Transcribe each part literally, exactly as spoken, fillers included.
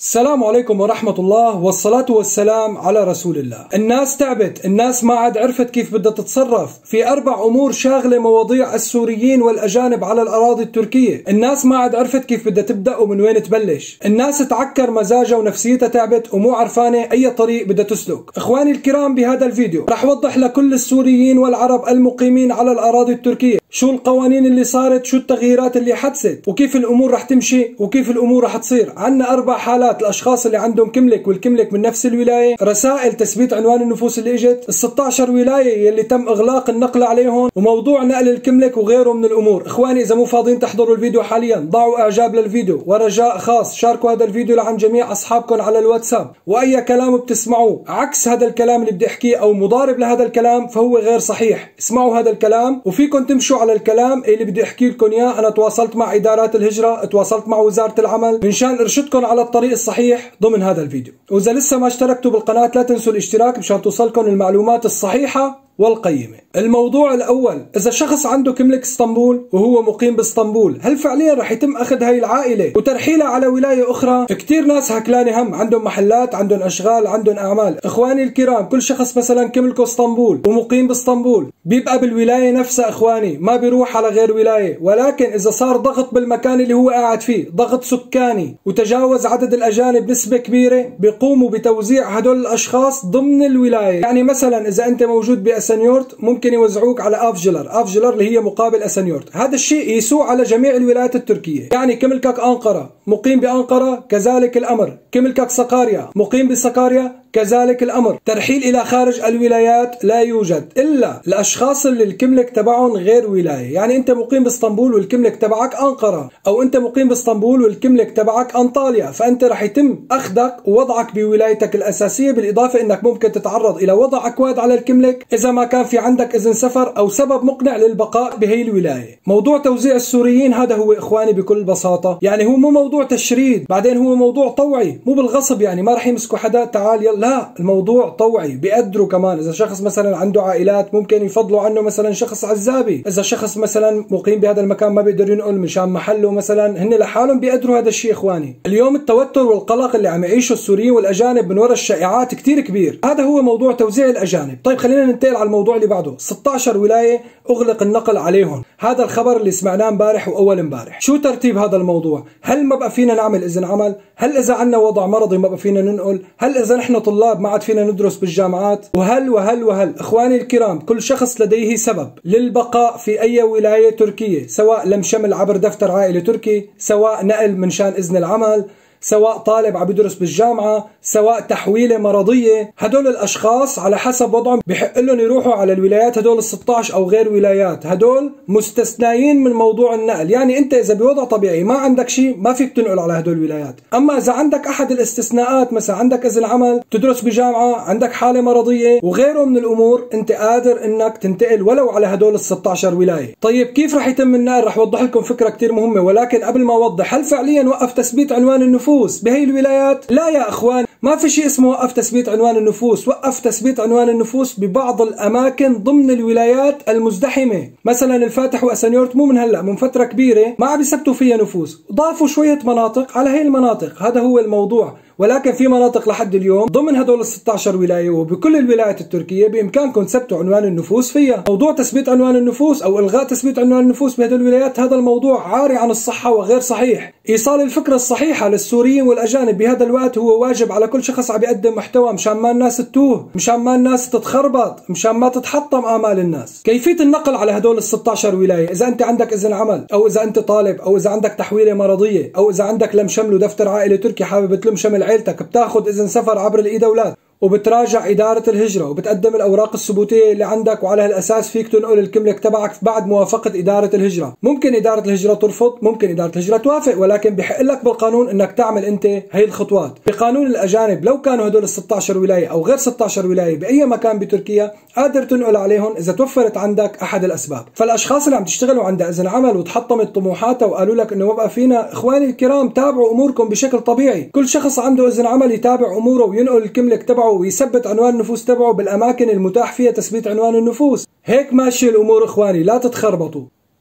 السلام عليكم ورحمة الله والصلاة والسلام على رسول الله. الناس تعبت، الناس ما عاد عرفت كيف بدها تتصرف في أربع أمور شاغلة مواضيع السوريين والأجانب على الأراضي التركية. الناس ما عاد عرفت كيف بدها تبدأ ومن وين تبلش. الناس تعكر مزاجها ونفسيتها تعبت ومو عرفانة أي طريق بدها تسلك. إخواني الكرام، بهذا الفيديو رح وضح لكل السوريين والعرب المقيمين على الأراضي التركية شو القوانين اللي صارت، شو التغييرات اللي حدثت، وكيف الأمور رح تمشي وكيف الأمور رح تصير. عنا أربع حالات: الأشخاص اللي عندهم كملك والكملك من نفس الولاية، رسائل تثبيت عنوان النفوس اللي اجت، ال ستة عشر ولاية يلي تم إغلاق النقل عليهم، وموضوع نقل الكملك وغيره من الأمور. إخواني إذا مو فاضيين تحضروا الفيديو حاليا ضعوا إعجاب للفيديو، ورجاء خاص شاركوا هذا الفيديو لعن جميع أصحابكم على الواتساب. وأي كلام بتسمعوه عكس هذا الكلام اللي بدي أحكيه أو مضارب لهذا الكلام فهو غير صحيح. اسمعوا هذا الكلام وفيكم تمشوا على الكلام اللي بدي احكي لكم اياه. انا تواصلت مع ادارات الهجره، تواصلت مع وزاره العمل منشان ارشدكم على الطريق الصحيح ضمن هذا الفيديو. واذا لسه ما اشتركتوا بالقناه لا تنسوا الاشتراك مشان توصلكم المعلومات الصحيحه والقيمة. الموضوع الأول: إذا شخص عنده كملك اسطنبول وهو مقيم باسطنبول، هل فعليا رح يتم أخذ هاي العائلة وترحيلها على ولاية أخرى؟ كتير ناس هكلانة هم، عندهم محلات، عندهم أشغال، عندهم أعمال. إخواني الكرام، كل شخص مثلا كملكه اسطنبول ومقيم باسطنبول بيبقى بالولاية نفسها، إخواني ما بيروح على غير ولاية. ولكن إذا صار ضغط بالمكان اللي هو قاعد فيه، ضغط سكاني، وتجاوز عدد الأجانب نسبة كبيرة، بيقوموا بتوزيع هدول الأشخاص ضمن الولاية. يعني مثلا إذا أنت موجود ب أسنيورت ممكن يوزعوك على افجلر، افجلر اللي هي مقابل أسنيورت. هذا الشيء يسوع على جميع الولايات التركية. يعني كملكك أنقرة مقيم بأنقرة كذلك الأمر، كملكك سقاريا مقيم بسقاريا كذلك الأمر. ترحيل إلى خارج الولايات لا يوجد إلا الأشخاص اللي الكملك تبعهم غير ولاية. يعني أنت مقيم باسطنبول والكملك تبعك أنقرة، أو أنت مقيم باسطنبول والكملك تبعك أنطاليا، فأنت رح يتم أخذك ووضعك بولايتك الأساسية، بالإضافة أنك ممكن تتعرض إلى وضع أكواد على الكملك إذا ما كان في عندك إذن سفر أو سبب مقنع للبقاء بهي الولاية. موضوع توزيع السوريين هذا هو إخواني بكل بساطة، يعني هو مو موضوع تشريد، بعدين هو موضوع طوعي مو بالغصب. يعني ما رح يمسكوا حدا تعال يلا، لا، الموضوع طوعي. بيقدروا كمان إذا شخص مثلا عنده عائلات ممكن يفضلوا عنه مثلا شخص عزابي. إذا شخص مثلا مقيم بهذا المكان ما بيقدر ينقل مشان محله مثلا، هن لحالهم بيقدروا هذا الشيء. إخواني اليوم التوتر والقلق اللي عم يعيشه السوريين والأجانب من وراء الشائعات كتير كبير. هذا هو موضوع توزيع الأجانب. طيب خلينا ننتقل على الموضوع اللي بعده. ستة عشر ولاية أغلق النقل عليهم، هذا الخبر اللي سمعناه امبارح وأول امبارح. شو ترتيب هذا الموضوع؟ هل ما بقى فينا نعمل إذن عمل؟ هل إذا عندنا وضع مرضي ما بقى فينا ننقل؟ هل إذا نحن طلاب ما عاد فينا ندرس بالجامعات؟ وهل وهل وهل. إخواني الكرام، كل شخص لديه سبب للبقاء في أي ولاية تركية، سواء لم شمل عبر دفتر عائلة تركي، سواء نقل من شان إذن العمل، سواء طالب عم يدرس بالجامعة، سواء تحويلة مرضية. هدول الأشخاص على حسب وضعهم بحق لهم يروحوا على الولايات هدول ال ستة عشر أو غير ولايات. هدول مستثنيين من موضوع النقل. يعني أنت إذا بوضع طبيعي ما عندك شيء ما فيك تنقل على هدول الولايات. أما إذا عندك أحد الاستثناءات، مثلا عندك إذن عمل، تدرس بجامعة، عندك حالة مرضية وغيره من الأمور، أنت قادر إنك تنتقل ولو على هدول ال ستة عشر ولاية. طيب كيف رح يتم النقل؟ رح أوضح لكم فكرة كتير مهمة، ولكن قبل ما أوضح، هل فعليا وقف تثبيت عنوان النفوس بهي الولايات؟ لا يا اخوان، ما في شيء اسمه وقف تثبيت عنوان النفوس. وقف تثبيت عنوان النفوس ببعض الاماكن ضمن الولايات المزدحمه، مثلا الفاتح واسنيورت مو من هلا، من فتره كبيره ما عم يثبتوا فيها نفوس، ضافوا شويه مناطق على هي المناطق. هذا هو الموضوع. ولكن في مناطق لحد اليوم ضمن هدول ال ستة عشر ولاية وبكل الولايات التركية بإمكانكم تثبتوا عنوان النفوس فيها. موضوع تثبيت عنوان النفوس أو إلغاء تثبيت عنوان النفوس بهدول الولايات هذا الموضوع عاري عن الصحة وغير صحيح. إيصال الفكرة الصحيحة للسوريين والأجانب بهذا الوقت هو واجب على كل شخص عم يقدم محتوى، مشان ما الناس تتوه، مشان ما الناس تتخربط، مشان ما تتحطم آمال الناس. كيفية النقل على هدول ال ستة عشر ولاية: إذا أنت عندك إذن عمل، أو إذا أنت طالب، أو إذا عندك تحويلة مرضية، أو إذا عندك لم شمل ودفتر عائلة تركي حابب تلم شمل عيلتك، بتاخذ إذن سفر عبر الإي-دولات وبتراجع إدارة الهجرة وبتقدم الأوراق الثبوتية اللي عندك، وعلى هالأساس فيك تنقل الكملك تبعك بعد موافقة إدارة الهجرة. ممكن إدارة الهجرة ترفض، ممكن إدارة الهجرة توافق، ولكن بحق لك بالقانون إنك تعمل أنت هي الخطوات. بقانون الأجانب لو كانوا هدول ال ستة عشر ولاية أو غير ستة عشر ولاية بأي مكان بتركيا قادر تنقل عليهم إذا توفرت عندك أحد الأسباب. فالأشخاص اللي عم تشتغلوا عند إذن عمل وتحطمت طموحاتها وقالوا لك إنه ما بقى فينا، إخواني الكرام تابعوا أموركم بشكل طبيعي. كل شخص عنده إذن عمل يتابع أموره وينقل الكملك تبعه ويثبت عنوان النفوس تبعه بالأماكن المتاح فيها تثبيت عنوان النفوس. هيك ماشي الأمور إخواني، لا تتخربطوا.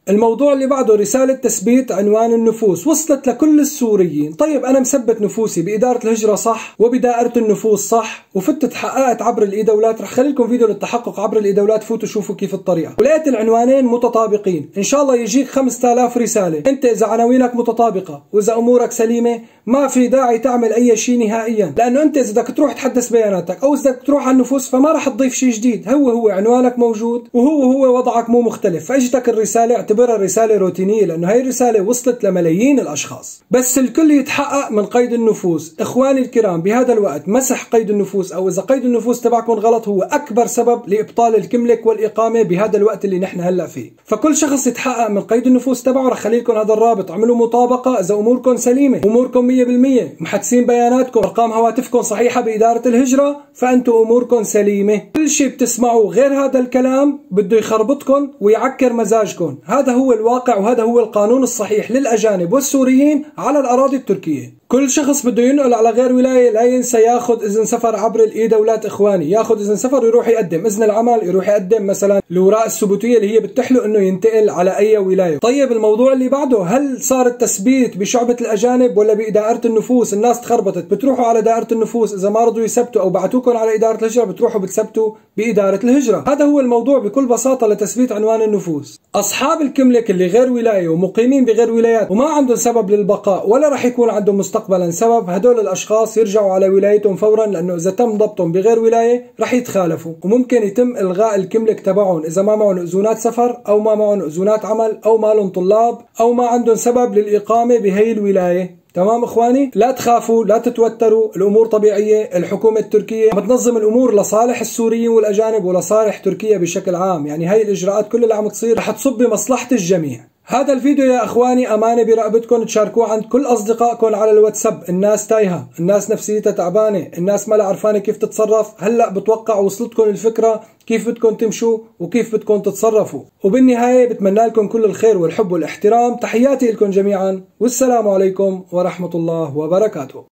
الموضوع اللي بعده رسالة تثبيت عنوان النفوس وصلت لكل السوريين. طيب أنا مثبت نفوسي بإدارة الهجرة صح وبدائرة النفوس صح وفتت تحققت عبر الإيدولات. رح خلي لكم فيديو للتحقق عبر الإيدولات، فوتوا شوفوا كيف الطريقة. ولقيت العنوانين متطابقين، إن شاء الله يجيك خمسة آلاف رسالة. أنت إذا عناوينك متطابقة وإذا أمورك سليمة ما في داعي تعمل أي شيء نهائيا، لأنه أنت إذا بدك تروح تحدث بياناتك أو إذا بدك تروح على النفوس فما رح تضيف شيء جديد، هو هو عنوانك موجود وهو هو وضعك مو مختلف. فاجتك الرسالة اعتبرها رسالة روتينية، لأنه هاي الرسالة وصلت لملايين الأشخاص. بس الكل يتحقق من قيد النفوس. إخواني الكرام بهذا الوقت مسح قيد النفوس أو إذا قيد النفوس تبعكم غلط هو أكبر سبب لإبطال الكملك والإقامة بهذا الوقت اللي نحن هلا فيه. فكل شخص يتحقق من قيد النفوس تبعه. رح خلي لكم هذا الرابط، اعملوا مطابقة إذا أموركم سليمة، أموركم مية بالمية، محدثين بياناتكم، أرقام هواتفكم صحيحة بإدارة الهجرة، فأنتم أموركم سليمة. كل شيء بتسمعوه غير هذا الكلام بده يخربطكم ويعكر مزاجكم. هذا هو الواقع وهذا هو القانون الصحيح للأجانب والسوريين على الأراضي التركية. كل شخص بده ينقل على غير ولاية لا ينسى ياخذ إذن سفر عبر الإيدولات. إخواني ياخذ إذن سفر يروح يقدم إذن العمل، يروح يقدم مثلا الأوراق الثبوتية اللي هي بتحله إنه ينتقل على أي ولاية. طيب الموضوع اللي بعده، هل صار التثبيت بشعبة الأجانب ولا بدائرة النفوس؟ الناس تخربطت، بتروحوا على دائرة النفوس، إذا ما رضوا يثبتوا أو بعتوكم على إدارة الهجرة بتروحوا بتثبتوا بإدارة الهجرة. هذا هو الموضوع بكل بساطة لتثبيت عنوان النفوس. أصحاب الكملك اللي غير ولاية ومقيمين بغير ولايات وما عندهم سبب للبقاء ولا رح يكون عندهم مستقبلا سبب، هدول الأشخاص يرجعوا على ولايتهم فورا، لأنه إذا تم ضبطهم بغير ولاية رح يتخالفوا وممكن يتم إلغاء الكملك تبعهم إذا ما معهم أذونات سفر أو ما معهم أذونات عمل أو ما لهم طلاب أو ما عندهم سبب للإقامة بهي الولاية. تمام إخواني؟ لا تخافوا، لا تتوتروا، الأمور طبيعية. الحكومة التركية عم تنظم الأمور لصالح السوريين والأجانب ولصالح تركيا بشكل عام. يعني هاي الإجراءات كلها اللي عم تصير رح تصب بمصلحة الجميع. هذا الفيديو يا اخواني امانه برقبتكم تشاركوه عند كل اصدقائكم على الواتساب. الناس تايهه، الناس نفسيتها تعبانه، الناس ما عرفانه كيف تتصرف. هلا بتوقع وصلتكم الفكره كيف بدكم تمشوا وكيف بدكم تتصرفوا. وبالنهايه بتمنى لكم كل الخير والحب والاحترام. تحياتي لكم جميعا والسلام عليكم ورحمه الله وبركاته.